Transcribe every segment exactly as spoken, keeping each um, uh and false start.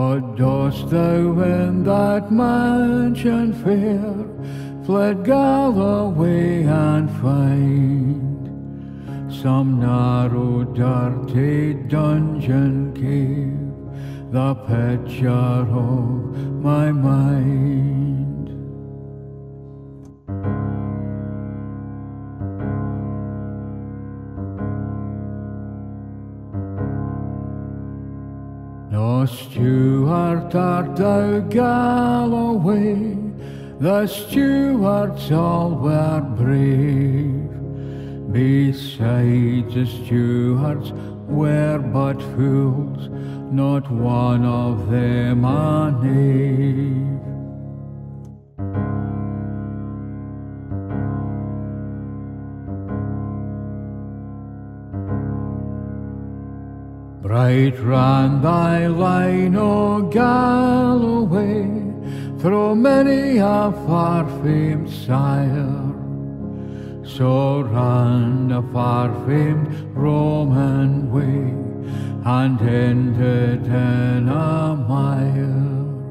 What dost thou in that mansion fair? Fled Galloway and find some narrow, dirty dungeon cave, the picture of my mind. No Stuart art thou, Galloway, the Stuarts all were brave. Besides, the Stuarts were but fools, not one of them a knave. Bright ran thy line, O Galloway, through many a far-famed sire. So ran the far-famed Roman way, and ended in a mire.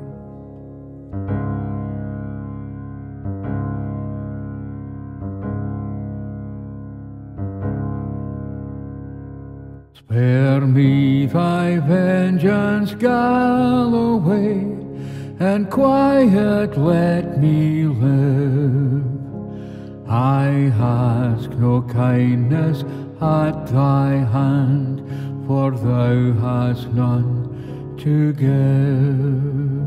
Spare me thy vengeance, Galloway, and quiet let me live. I ask no kindness at thy hand, for thou hast none to give.